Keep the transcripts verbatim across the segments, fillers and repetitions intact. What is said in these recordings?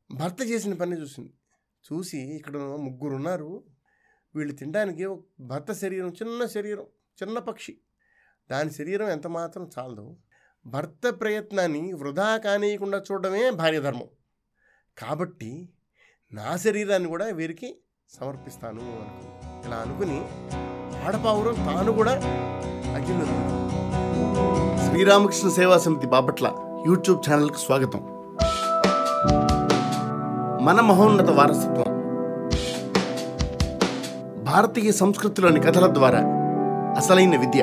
భర్త చేసిన పని చూసింది. చూసి ఇక్కడ ముగ్గురు ఉన్నారు, వీళ్ళు తినడానికి భర్త శరీరం చిన్న శరీరం, చిన్న పక్షి, దాని శరీరం ఎంత మాత్రం చాలదు, భర్త ప్రయత్నాన్ని వృధా కానీయకుండా చూడడమే భార్య ధర్మం. కాబట్టి నా శరీరాన్ని కూడా వీరికి సమర్పిస్తాను అనుకుని ఇలా అనుకుని ఆడపావురం తాను కూడా అగ్నిలో. శ్రీరామకృష్ణ సేవా సమితి బాపట్ల యూట్యూబ్ ఛానల్కి స్వాగతం. మన మహోన్నత వారసత్వం భారతీయ సంస్కృతిలోని కథల ద్వారా అసలైన విద్య.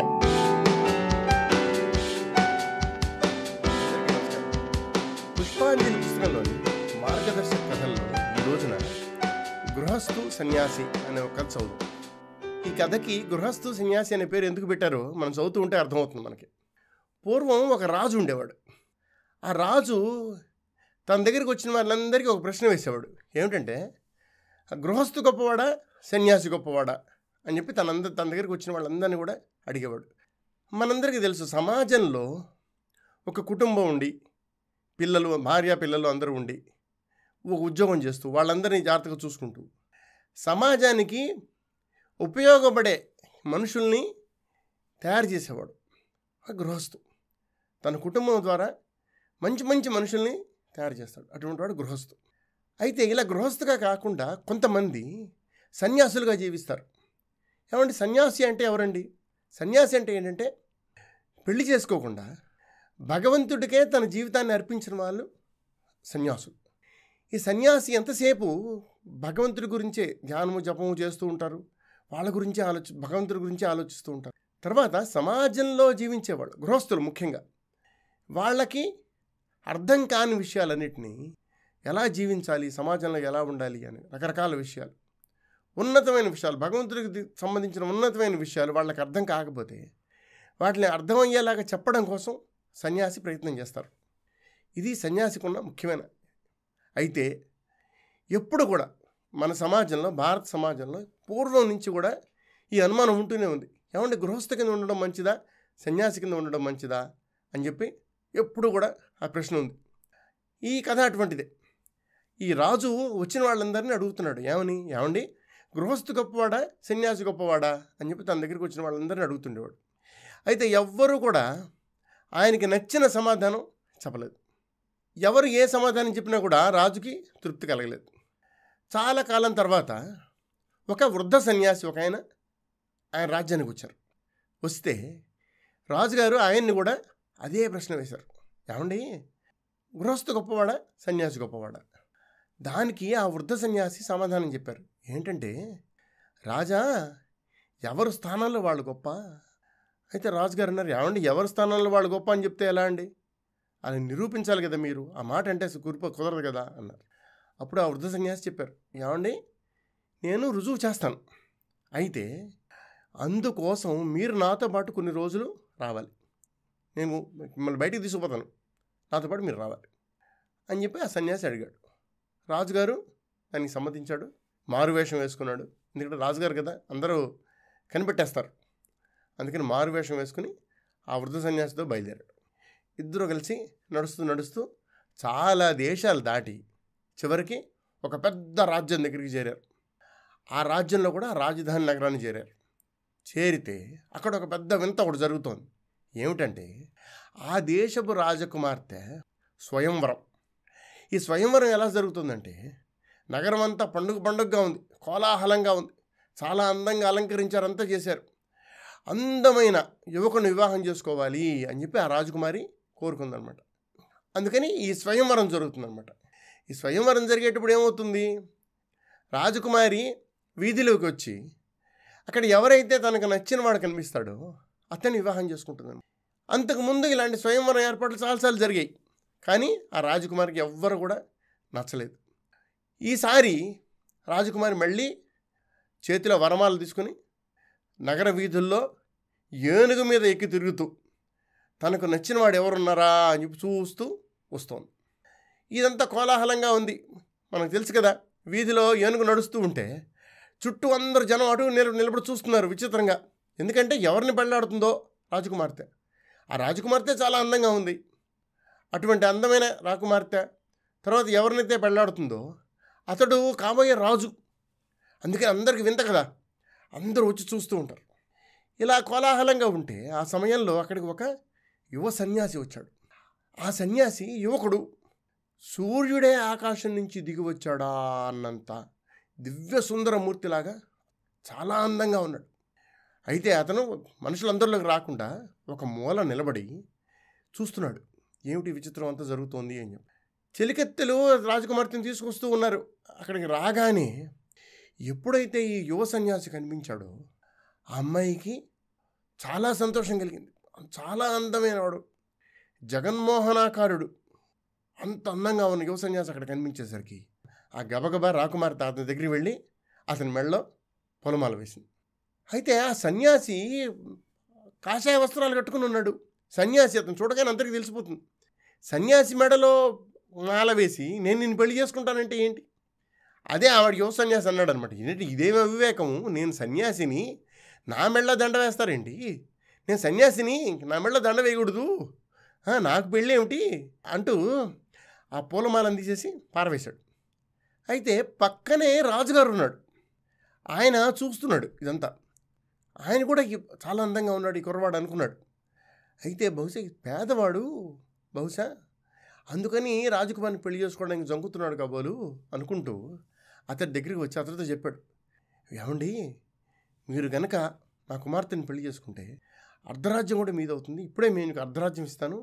పుష్పాంజలి పుస్తకంలోని మార్గదర్శక కథల్లో ఈ రోజున గృహస్థు సన్యాసి అనే ఒక కథ చదువు. ఈ కథకి గృహస్థు సన్యాసి అనే పేరు ఎందుకు పెట్టారో మనం చదువుతూ ఉంటే అర్థమవుతుంది మనకి. పూర్వం ఒక రాజు ఉండేవాడు. ఆ రాజు తన దగ్గరికి వచ్చిన వాళ్ళందరికీ ఒక ప్రశ్న వేసేవాడు. ఏమిటంటే, గృహస్థు గొప్పవాడా సన్యాసి గొప్పవాడా అని చెప్పి తనందరి తన దగ్గరికి వచ్చిన వాళ్ళందరినీ కూడా అడిగేవాడు. మనందరికీ తెలుసు, సమాజంలో ఒక కుటుంబం ఉండి పిల్లలు, భార్య పిల్లలు అందరూ ఉండి ఒక ఉద్యోగం చేస్తూ వాళ్ళందరినీ జాగ్రత్తగా చూసుకుంటూ సమాజానికి ఉపయోగపడే మనుషుల్ని తయారు చేసేవాడు ఆ గృహస్థు. తన కుటుంబం ద్వారా మంచి మంచి మనుషుల్ని తయారు చేస్తాడు. అటువంటి వాడు గృహస్థు. అయితే ఇలా గృహస్థుగా కాకుండా కొంతమంది సన్యాసులుగా జీవిస్తారు. ఏమంటే సన్యాసి అంటే ఎవరండి? సన్యాసి అంటే ఏంటంటే, పెళ్లి చేసుకోకుండా భగవంతుడికే తన జీవితాన్ని అర్పించిన వాళ్ళు సన్యాసులు. ఈ సన్యాసి ఎంతసేపు భగవంతుడి గురించే ధ్యానము జపము చేస్తూ ఉంటారు, వాళ్ళ గురించి ఆలోచి భగవంతుడి గురించి ఆలోచిస్తూ ఉంటారు. తర్వాత సమాజంలో జీవించేవాళ్ళు గృహస్థులు ముఖ్యంగా వాళ్ళకి అర్థం కాని విషయాలన్నింటినీ ఎలా జీవించాలి, సమాజంలో ఎలా ఉండాలి అని రకరకాల విషయాలు, ఉన్నతమైన విషయాలు, భగవంతుడికి సంబంధించిన ఉన్నతమైన విషయాలు వాళ్ళకి అర్థం కాకపోతే వాటిని అర్థమయ్యేలాగా చెప్పడం కోసం సన్యాసి ప్రయత్నం చేస్తారు. ఇది సన్యాసికి ఉన్న ముఖ్యమైన. అయితే ఎప్పుడు కూడా మన సమాజంలో, భారత సమాజంలో పూర్వం నుంచి కూడా ఈ అనుమానం ఉంటూనే ఉంది. ఏమంటే గృహస్థ కింద ఉండడం మంచిదా సన్యాసి కింద ఉండడం మంచిదా అని చెప్పి ఎప్పుడు కూడా ఆ ప్రశ్న ఉంది. ఈ కథ అటువంటిదే. ఈ రాజు వచ్చిన వాళ్ళందరినీ అడుగుతున్నాడు, ఏమని, ఏమండి గృహస్థు గొప్పవాడా సన్యాసి గొప్పవాడా అని చెప్పి తన దగ్గరికి వచ్చిన వాళ్ళందరినీ అడుగుతుండేవాడు. అయితే ఎవ్వరూ కూడా ఆయనకి నచ్చిన సమాధానం చెప్పలేదు. ఎవరు ఏ సమాధానం చెప్పినా కూడా రాజుకి తృప్తి కలగలేదు. చాలా కాలం తర్వాత ఒక వృద్ధ సన్యాసి ఒక ఆయన ఆయన రాజ్యానికి వచ్చారు. వస్తే రాజుగారు ఆయన్ని కూడా అదే ప్రశ్న వేశారు, ఏమండి గృహస్థు గొప్పవాడా సన్యాసి గొప్పవాడా? దానికి ఆ వృద్ధ సన్యాసి సమాధానం చెప్పారు. ఏంటంటే, రాజా ఎవరు స్థానంలో వాళ్ళు గొప్ప. అయితే రాజుగారు అన్నారు, ఏమండి ఎవరి స్థానంలో వాళ్ళు గొప్ప అని చెప్తే ఎలా అండి, అది నిరూపించాలి కదా మీరు, ఆ మాట అంటే కురుప కుదరదు కదా అన్నారు. అప్పుడు ఆ వృద్ధ సన్యాసి చెప్పారు, ఏమండి నేను రుజువు చేస్తాను, అయితే అందుకోసం మీరు నాతో పాటు కొన్ని రోజులు రావాలి, నేను మిమ్మల్ని బయటికి తీసుకుపోతాను, నాతో పాటు మీరు రావాలి అని చెప్పి ఆ సన్యాసి అడిగాడు. రాజుగారు దానికి సమ్మతించాడు, మారువేషం వేసుకున్నాడు. ఎందుకంటే రాజుగారు కదా, అందరూ కనిపెట్టేస్తారు. అందుకని మారువేషం వేసుకుని ఆ వృద్ధ సన్యాసితో బయలుదేరాడు. ఇద్దరు కలిసి నడుస్తూ నడుస్తూ చాలా దేశాలు దాటి చివరికి ఒక పెద్ద రాజ్యం దగ్గరికి చేరారు. ఆ రాజ్యంలో కూడా రాజధాని నగరాన్ని చేరారు. చేరితే అక్కడ ఒక పెద్ద వింత ఒకటి జరుగుతోంది. ఏమిటంటే, ఆ దేశపు రాజకుమార్తె స్వయంవరం. ఈ స్వయంవరం ఎలా జరుగుతుందంటే, నగరం అంతా పండుగ పండుగగా ఉంది, కోలాహలంగా ఉంది, చాలా అందంగా అలంకరించారు, అంతా చేశారు. అందమైన యువకుని వివాహం చేసుకోవాలి అని చెప్పి ఆ రాజకుమారి కోరుకుందనమాట. అందుకని ఈ స్వయంవరం జరుగుతుందన్నమాట. ఈ స్వయంవరం జరిగేటప్పుడు ఏమవుతుంది, రాజకుమారి వీధిలోకి వచ్చి అక్కడ ఎవరైతే తనకు నచ్చిన వాడు కనిపిస్తాడో అతన్ని వివాహం చేసుకుంటుందన్నమాట. అంతకుముందు ఇలాంటి స్వయంవరం ఏర్పాట్లు చాలాసార్లు జరిగాయి, కానీ ఆ రాజకుమారికి ఎవ్వరు కూడా నచ్చలేదు. ఈసారి రాజకుమారి మళ్ళీ చేతిలో వరమాలు తీసుకుని నగర వీధుల్లో ఏనుగు మీద ఎక్కి తిరుగుతూ తనకు నచ్చిన వాడు ఎవరున్నారా అని చెప్పి చూస్తూ వస్తోంది. ఇదంతా కోలాహలంగా ఉంది. మనకు తెలుసు కదా, వీధిలో ఏనుగు నడుస్తూ ఉంటే చుట్టూ అందరు జనం అటు నిల నిలబడి చూస్తున్నారు విచిత్రంగా. ఎందుకంటే ఎవరిని పెళ్ళాడుతుందో రాజకుమార్తె. ఆ రాజకుమార్తె చాలా అందంగా ఉంది. అటువంటి అందమైన రాకుమార్తె తర్వాత ఎవరినైతే పెళ్ళాడుతుందో అతడు కాబోయే రాజు. అందుకని అందరికి వింత కదా, అందరూ వచ్చి చూస్తూ ఉంటారు. ఇలా కోలాహలంగా ఉంటే ఆ సమయంలో అక్కడికి ఒక యువ సన్యాసి వచ్చాడు. ఆ సన్యాసి యువకుడు, సూర్యుడే ఆకాశం నుంచి దిగి వచ్చాడా అన్నంత దివ్య సుందరమూర్తిలాగా చాలా అందంగా ఉన్నాడు. అయితే అతను మనుషులందరిలోకి రాకుండా ఒక మూల నిలబడి చూస్తున్నాడు. ఏమిటి విచిత్రం అంతా జరుగుతోంది అని చెప్పి చెలికెత్తెలు రాజకుమార్తెను తీసుకొస్తూ ఉన్నారు. అక్కడికి రాగానే ఎప్పుడైతే ఈ యువ సన్యాసి కనిపించాడో ఆ అమ్మాయికి చాలా సంతోషం కలిగింది. చాలా అందమైన వాడు, జగన్మోహనాకారుడు, అంత అందంగా ఉన్న యువ సన్యాసి అక్కడ కనిపించేసరికి ఆ గబగబా రాకుమార్తె అతని దగ్గరికి వెళ్ళి అతని మెడలో పొలమాల వేసింది. అయితే ఆ సన్యాసి కాషాయ వస్త్రాలు కట్టుకుని ఉన్నాడు. సన్యాసి అతను చూడగానే అందరికీ తెలిసిపోతుంది. సన్యాసి మెడలో మాల వేసి నేను నిన్ను పెళ్లి చేసుకుంటానంటే ఏంటి? అదే ఆవిడ యువ సన్యాసి అన్నాడు అనమాట. ఏంటి ఇదేమి అవివేకము, నేను సన్యాసిని, నా మెడలో దండ వేస్తారేంటి? నేను సన్యాసిని, నా మెడలో దండ వేయకూడదు, నాకు పెళ్ళి ఏమిటి అంటూ ఆ పూలమాలను తీసేసి పారవేశాడు. అయితే పక్కనే రాజుగారు ఉన్నాడు. ఆయన చూస్తున్నాడు ఇదంతా. ఆయన కూడా చాలా అందంగా ఉన్నాడు ఈ కుర్రవాడు అనుకున్నాడు. అయితే బహుశా పేదవాడు, బహుశా అందుకని రాజకుమారిని పెళ్లి చేసుకోవడానికి జంకుతున్నాడు కాబోలు అనుకుంటూ అతడి దగ్గరికి వచ్చి అతడితో చెప్పాడు, ఏమండి మీరు గనక నా కుమార్తెని పెళ్లి చేసుకుంటే అర్ధరాజ్యం కూడా మీదవుతుంది. ఇప్పుడే నేను అర్ధరాజ్యం ఇస్తాను.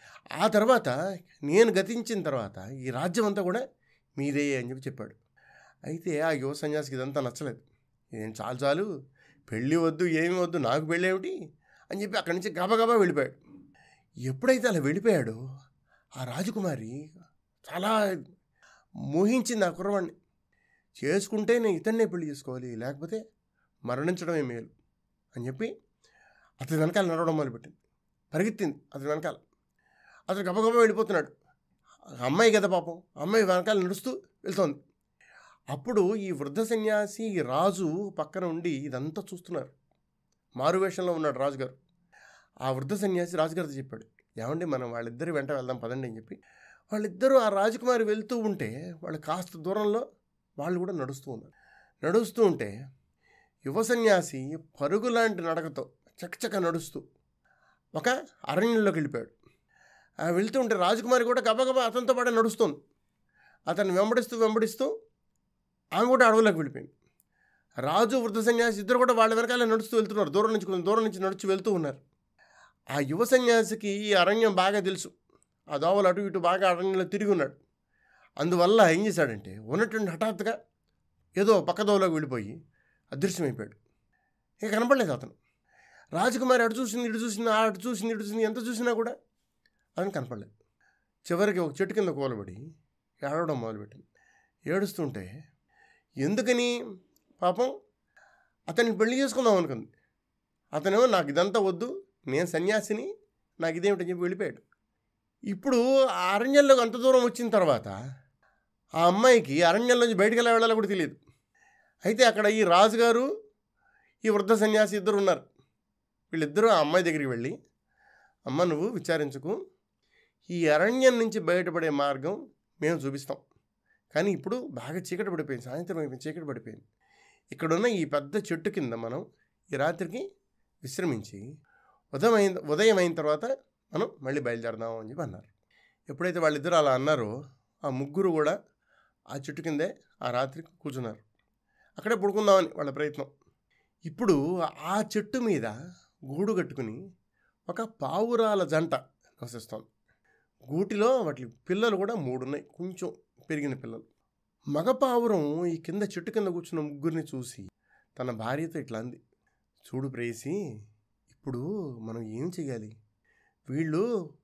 ఆ తర్వాత నేను గతించిన తర్వాత ఈ రాజ్యం అంతా కూడా మీదే అని చెప్పి చెప్పాడు. అయితే ఆ యువ సన్యాసికి ఇదంతా నచ్చలేదు. ఏం చాలు చాలు, పెళ్ళి వద్దు, ఏమి వద్దు, నాకు పెళ్ళి ఏమిటి అని చెప్పి అక్కడి నుంచి గబగబా వెళ్ళిపోయాడు. ఎప్పుడైతే అలా వెళ్ళిపోయాడో ఆ రాజకుమారి చాలా మోహించింది ఆ కుర్రవాడిని. చేసుకుంటే నేను ఇతన్నే పెళ్లి చేసుకోవాలి, లేకపోతే మరణించడమే మేలు అని చెప్పి అతని వెనకాల నడవడం మొదలుపెట్టింది. పరిగెత్తింది అతని వెనకాల. అతను గబగబా వెళ్ళిపోతున్నాడు. అమ్మాయి కదా పాపం, అమ్మాయి వెనకాల నడుస్తూ వెళ్తోంది. అప్పుడు ఈ వృద్ధ సన్యాసి రాజు పక్కన ఉండి ఇదంతా చూస్తున్నారు. మారువేషంలో ఉన్నాడు రాజుగారు. ఆ వృద్ధ సన్యాసి రాజుగారితో చెప్పాడు, ఏమండి మనం వాళ్ళిద్దరు వెంట వెళ్దాం పదండి అని చెప్పి వాళ్ళిద్దరూ ఆ రాజకుమారి వెళ్తూ ఉంటే వాళ్ళు కాస్త దూరంలో వాళ్ళు కూడా నడుస్తూ ఉన్నారు. నడుస్తూ ఉంటే యువ సన్యాసి పరుగులాంటి నడకతో చకచక నడుస్తూ ఒక అరణ్యంలోకి వెళ్ళిపోయాడు. వెళ్తూ ఉంటే రాజకుమారి కూడా గబగబా అతనితో పాటు నడుస్తుంది. అతన్ని వెంబడిస్తూ వెంబడిస్తూ ఆమె కూడా అడవులోకి వెళ్ళిపోయింది. రాజు వృద్ధ సన్యాసి ఇద్దరు కూడా వాళ్ళ వెనకాల నడుస్తూ వెళ్తున్నారు. దూరం నుంచి కొంచెం దూరం నుంచి నడుచు వెళ్తూ ఉన్నారు. ఆ యువ సన్యాసికి ఈ అరణ్యం బాగా తెలుసు. ఆ దోవలు అటు ఇటు బాగా అరణ్యంలో తిరిగి ఉన్నాడు. అందువల్ల ఏం చేశాడంటే ఉన్నటువంటి హఠాత్తుగా ఏదో పక్క దోవలోకి వెళ్ళిపోయి అదృశ్యమైపోయాడు. ఇక కనపడలేదు అతను. రాజకుమారి అటు చూసింది ఇటు చూసింది, అటు చూసింది ఇటు చూసింది, ఎంత చూసినా కూడా అతను కనపడలేదు. చివరికి ఒక చెట్టు కింద కూలబడి ఏడవడం మొదలుపెట్టింది. ఏడుస్తుంటే ఎందుకని పాపం అతన్ని పెళ్లి చేసుకుందాం అనుకుంది. అతనేమో నాకు ఇదంతా వద్దు, నేను సన్యాసిని, నాకు ఇదేమిటని చెప్పి వెళ్ళిపోయాడు. ఇప్పుడు ఆ అరణ్యంలోకి అంత దూరం వచ్చిన తర్వాత ఆ అమ్మాయికి అరణ్యంలోంచి బయటికి ఎలా వెళ్ళాలో కూడా తెలియదు. అయితే అక్కడ ఈ రాజుగారు ఈ వృద్ధ సన్యాసి ఇద్దరు ఉన్నారు. వీళ్ళిద్దరూ ఆ అమ్మాయి దగ్గరికి వెళ్ళి, అమ్మ నువ్వు విచారించుకు, ఈ అరణ్యం నుంచి బయటపడే మార్గం మేము చూపిస్తాం, కానీ ఇప్పుడు బాగా చీకటి పడిపోయింది, సాయంత్రం అయిపోయింది, చీకటి పడిపోయింది. ఇక్కడున్న ఈ పెద్ద చెట్టు కింద మనం ఈ రాత్రికి విశ్రమించి ఉదయం అయిన ఉదయం అయిన తర్వాత మనం మళ్ళీ బయలుదేరదాం అని చెప్పి అన్నారు. ఎప్పుడైతే వాళ్ళిద్దరూ అలా అన్నారో ఆ ముగ్గురు కూడా ఆ చెట్టు కిందే ఆ రాత్రి కూర్చున్నారు. అక్కడే పడుకుందామని వాళ్ళ ప్రయత్నం. ఇప్పుడు ఆ చెట్టు మీద గూడు కట్టుకుని ఒక పావురాల జంట నివసిస్తోంది. గూటిలో వాటి పిల్లలు కూడా మూడు ఉన్నాయి, కొంచెం పెరిగిన పిల్లలు. మగ పావురం ఈ కింద చెట్టు కింద కూర్చున్న ముగ్గురిని చూసి తన భార్యతో ఇట్లా అంది, చూడు ప్రేయసి, ఇప్పుడు మనం ఏం చేయాలి? వీళ్ళు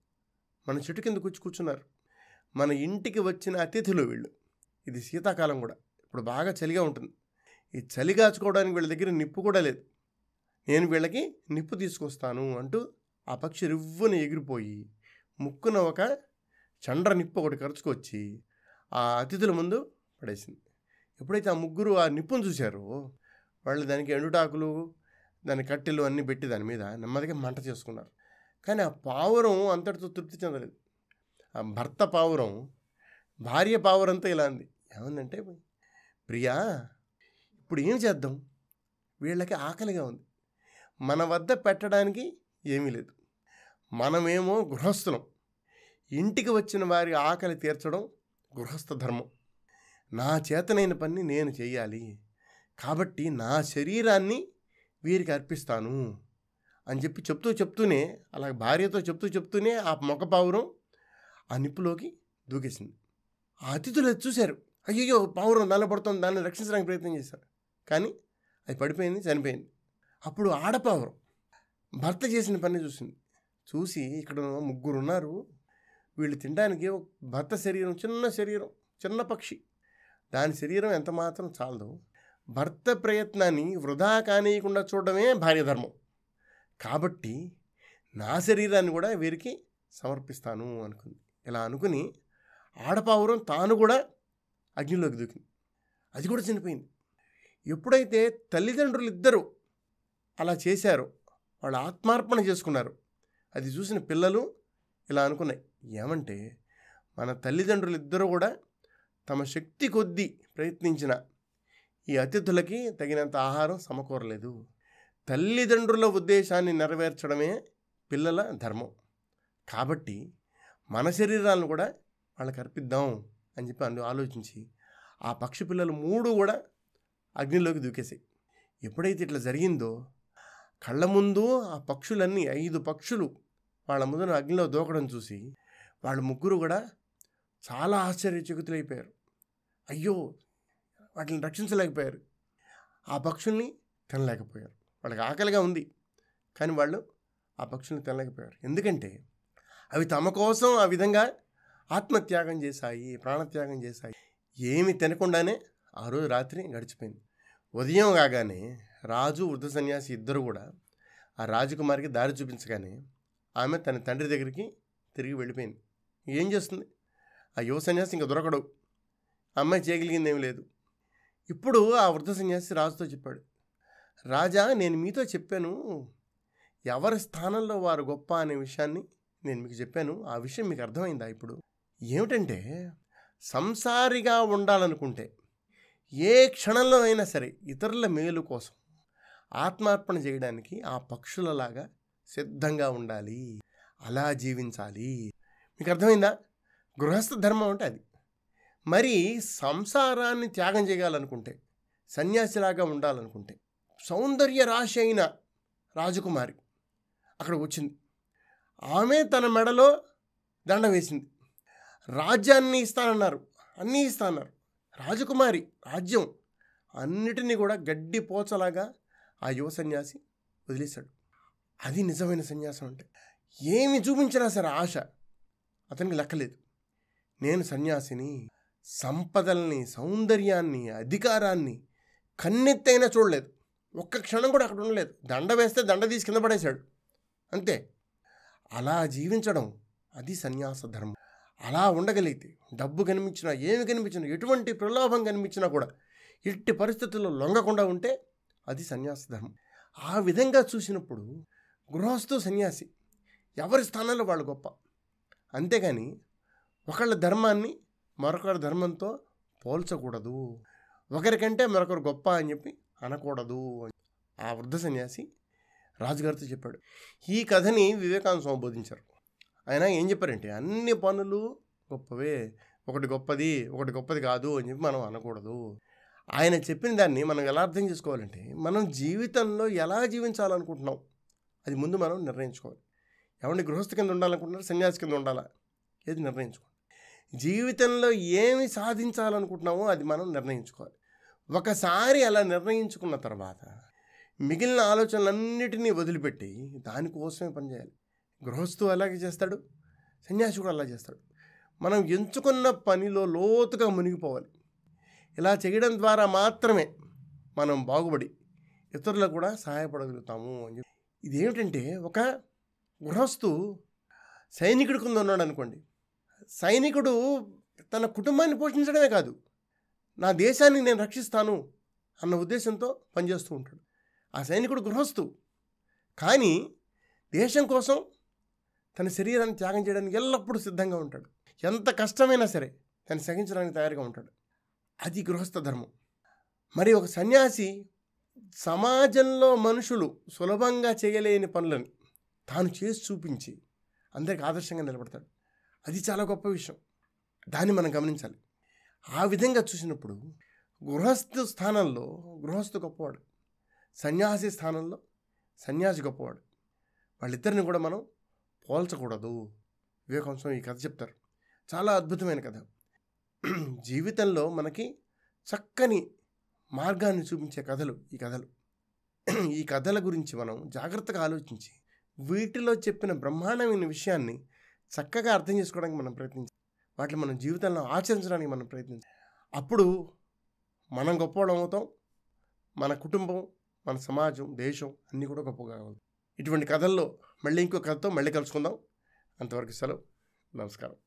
మన చెట్టు కింద కూర్చు కూర్చున్నారు మన ఇంటికి వచ్చిన అతిథులు వీళ్ళు. ఇది శీతాకాలం కూడా, ఇప్పుడు బాగా చలిగా ఉంటుంది. ఈ చలి కాచుకోవడానికి వీళ్ళ దగ్గర నిప్పు కూడా లేదు. నేను వీళ్ళకి నిప్పు తీసుకొస్తాను అంటూ ఆ పక్షి రివ్వుని ఎగిరిపోయి ముక్కున ఒక చండ్ర నిప్పు ఒకటి ఖర్చుకొచ్చి ఆ అతిథుల ముందు పడేసింది. ఎప్పుడైతే ఆ ముగ్గురు ఆ నిప్పును చూశారో వాళ్ళు దానికి ఎండుటాకులు, దాని కట్టెలు అన్నీ పెట్టి దాని మీద నెమ్మదిగా మంట చేసుకున్నారు. కానీ ఆ పావురం అంతటితో తృప్తి చెందలేదు. ఆ భర్త పావురం భార్య పావురంతో ఇలా అంది, ఏమందంటే, ప్రియా ఇప్పుడు ఏం చేద్దాం, వీళ్ళకి ఆకలిగా ఉంది, మన వద్ద పెట్టడానికి ఏమీ లేదు, మనమేమో గృహస్థులం, ఇంటికి వచ్చిన వారి ఆకలి తీర్చడం గృహస్థ ధర్మం, నా చేతనైన పని నేను చేయాలి, కాబట్టి నా శరీరాన్ని వీరికి అర్పిస్తాను అని చెప్పి చెప్తూ చెప్తూనే అలా భార్యతో చెప్తూ చెప్తూనే ఆ మొగ పావురం ఆ నిప్పులోకి దూకేసింది. ఆ అతిథులు అది చూశారు, అయ్యో పావురం దానిలో పడుతుంది, దాన్ని రక్షించడానికి ప్రయత్నం చేశారు, కానీ అది పడిపోయింది, చనిపోయింది. అప్పుడు ఆడపావురం భర్త చేసిన పని చూసింది, చూసి ఇక్కడ ముగ్గురు ఉన్నారు, వీళ్ళు తినడానికి భర్త శరీరం చిన్న శరీరం, చిన్న పక్షి, దాని శరీరం ఎంత మాత్రం చాలదు, భర్త ప్రయత్నాన్ని వృధా కానీయకుండా చూడడమే భార్య ధర్మం, కాబట్టి నా శరీరాన్ని కూడా వీరికి సమర్పిస్తాను అనుకుంది. ఇలా అనుకుని ఆడపావురం తాను కూడా అగ్నిలోకి దూకింది, అది కూడా చనిపోయింది. ఎప్పుడైతే తల్లిదండ్రులు ఇద్దరు అలా చేశారో, వాళ్ళు ఆత్మార్పణ చేసుకున్నారు, అది చూసిన పిల్లలు ఇలా అనుకున్నాయి, ఏమంటే మన తల్లిదండ్రులు ఇద్దరు కూడా తమ శక్తి కొద్దీ ప్రయత్నించిన ఈ అతిథులకి తగినంత ఆహారం సమకూరలేదు, తల్లిదండ్రుల ఉద్దేశాన్ని నెరవేర్చడమే పిల్లల ధర్మం, కాబట్టి మన శరీరాలను కూడా వాళ్ళకి అర్పిద్దాం అని చెప్పి అందు ఆలోచించి ఆ పక్షి పిల్లలు మూడు కూడా అగ్నిలోకి దూకేసాయి. ఎప్పుడైతే ఇట్లా జరిగిందో కళ్ళ ముందు ఆ పక్షులన్నీ ఐదు పక్షులు వాళ్ళ ముందు అగ్నిలో దూకడం చూసి వాళ్ళ ముగ్గురు కూడా చాలా ఆశ్చర్యచకితులైపోయారు. అయ్యో, వాటిని రక్షించలేకపోయారు, ఆ పక్షుల్ని తినలేకపోయారు. వాళ్ళకి ఆకలిగా ఉంది, కానీ వాళ్ళు ఆ పక్షుల్ని తినలేకపోయారు. ఎందుకంటే అవి తమ కోసం ఆ విధంగా ఆత్మత్యాగం చేశాయి, ప్రాణత్యాగం చేశాయి. ఏమి తినకుండానే ఆ రోజు రాత్రి గడిచిపోయింది. ఉదయం కాగానే రాజు వృద్ధ సన్యాసి ఇద్దరు కూడా ఆ రాజకుమారికి దారి చూపించగానే ఆమె తన తండ్రి దగ్గరికి తిరిగి వెళ్ళిపోయింది. ఏం చేస్తుంది, ఆ యువ సన్యాసి ఇంకా దొరకడు, అమ్మాయి చేయగలిగింది ఏమి లేదు. ఇప్పుడు ఆ వృద్ధ సన్యాసి రాజుతో చెప్పాడు, రాజా, నేను మీతో చెప్పాను, ఎవరి స్థానంలో వారు గొప్ప అనే విషయాన్ని నేను మీకు చెప్పాను, ఆ విషయం మీకు అర్థమైందా? ఇప్పుడు ఏమిటంటే, సంసారిగా ఉండాలనుకుంటే ఏ క్షణంలో అయినా సరే ఇతరుల మేలు కోసం ఆత్మార్పణ చేయడానికి ఆ పక్షులలాగా సిద్ధంగా ఉండాలి, అలా జీవించాలి. మీకు అర్థమైందా? గృహస్థ ధర్మం అంటే అది. మరి సంసారాన్ని త్యాగం చేయాలనుకుంటే, సన్యాసిలాగా ఉండాలనుకుంటే, సౌందర్య రాశి అయిన రాజకుమారి అక్కడికి వచ్చింది. ఆమె తన మెడలో దండ వేసింది. రాజ్యాన్ని ఇస్తానన్నారు, అన్నీ ఇస్తానన్నారు. రాజకుమారి రాజ్యం అన్నిటినీ కూడా గడ్డి పోచలాగా ఆ యువ సన్యాసి వదిలేశాడు. అది నిజమైన సన్యాసం అంటే. ఏమి చూపించినా సరే ఆశ అతనికి లెక్కలేదు. నేను సన్యాసిని, సంపదల్ని, సౌందర్యాన్ని, అధికారాన్ని కన్నెత్తైనా చూడలేదు, ఒక్క క్షణం కూడా అక్కడ ఉండలేదు. దండ వేస్తే దండ తీసి కింద పడేశాడు, అంతే. అలా జీవించడం అది సన్యాస ధర్మం. అలా ఉండగలిగితే డబ్బు కనిపించినా, ఏమి కనిపించినా, ఎటువంటి ప్రలోభం కనిపించినా కూడా ఎట్టి పరిస్థితుల్లో లొంగకుండా ఉంటే అది సన్యాస ధర్మం. ఆ విధంగా చూసినప్పుడు గృహస్థు సన్యాసి ఎవరి స్థానంలో వాళ్ళు గొప్ప. అంతేగాని ఒకళ్ళ ధర్మాన్ని మరొకరి ధర్మంతో పోల్చకూడదు, ఒకరికంటే మరొకరు గొప్ప అని చెప్పి అనకూడదు. ఆ వృద్ధ సన్యాసి రాజుగారితో చెప్పాడు. ఈ కథని వివేకానంద స్వామి బోధించారు. ఆయన ఏం చెప్పారంటే, అన్ని పనులు గొప్పవే, ఒకటి గొప్పది ఒకటి గొప్పది కాదు అని చెప్పి మనం అనకూడదు. ఆయన చెప్పిన దాన్ని మనం ఎలా అర్థం చేసుకోవాలంటే, మనం జీవితంలో ఎలా జీవించాలనుకుంటున్నాం అది ముందు మనం నిర్ణయించుకోవాలి. ఎవరిని గృహస్థ కింద ఉండాలనుకుంటున్నారు, సన్యాసి కింద ఉండాలా, ఏది నిర్ణయించుకోవాలి. జీవితంలో ఏమి సాధించాలనుకుంటున్నామో అది మనం నిర్ణయించుకోవాలి. ఒకసారి అలా నిర్ణయించుకున్న తర్వాత మిగిలిన ఆలోచనలన్నిటినీ వదిలిపెట్టి దానికోసమే పనిచేయాలి. గృహస్థు అలాగే చేస్తాడు, సన్యాసి కూడా అలా చేస్తాడు. మనం ఎంచుకున్న పనిలో లోతుగా మునిగిపోవాలి. ఇలా చేయడం ద్వారా మాత్రమే మనం బాగుపడి ఇతరులకు కూడా సహాయపడగలుగుతాము అని చెప్పి. ఇదేమిటంటే, ఒక గృహస్థు సైనికుడి కింద ఉన్నాడు అనుకోండి. సైనికుడు తన కుటుంబాన్ని పోషించడమే కాదు, నా దేశాన్ని నేను రక్షిస్తాను అన్న ఉద్దేశంతో పనిచేస్తూ ఉంటాడు. ఆ సైనికుడు గృహస్థు, కానీ దేశం కోసం తన శరీరాన్ని త్యాగం చేయడానికి ఎల్లప్పుడూ సిద్ధంగా ఉంటాడు. ఎంత కష్టమైనా సరే దాన్ని సహించడానికి తయారుగా ఉంటాడు. అది గృహస్థ ధర్మం. మరి ఒక సన్యాసి సమాజంలో మనుషులు సులభంగా చేయలేని పనులని తాను చేసి చూపించి అందరికి ఆదర్శంగా నిలబడతాడు. అది చాలా గొప్ప విషయం. దాన్ని మనం గమనించాలి. ఆ విధంగా చూసినప్పుడు గృహస్థ స్థానంలో గృహస్థు గొప్పవాడు, సన్యాసి స్థానంలో సన్యాసి గొప్పవాడు. వాళ్ళిద్దరిని కూడా మనం పోల్చకూడదు. వివేకానంద ఈ కథ చెప్తారు. చాలా అద్భుతమైన కథ. జీవితంలో మనకి చక్కని మార్గాన్ని చూపించే కథలు ఈ కథలు. ఈ కథల గురించి మనం జాగ్రత్తగా ఆలోచించి వీటిలో చెప్పిన బ్రహ్మాండమైన విషయాన్ని చక్కగా అర్థం చేసుకోవడానికి మనం ప్రయత్నించాలి. వాటిని మనం జీవితంలో ఆచరించడానికి మనం ప్రయత్నించాలి. అప్పుడు మనం గొప్పవాళ్ళం అవుతాం. మన కుటుంబం, మన సమాజం, దేశం అన్నీ కూడా గొప్పగా కావాలి. ఇటువంటి కథల్లో మళ్ళీ ఇంకో కథతో మళ్ళీ కలుసుకుందాం. అంతవరకు సెలవు. నమస్కారం.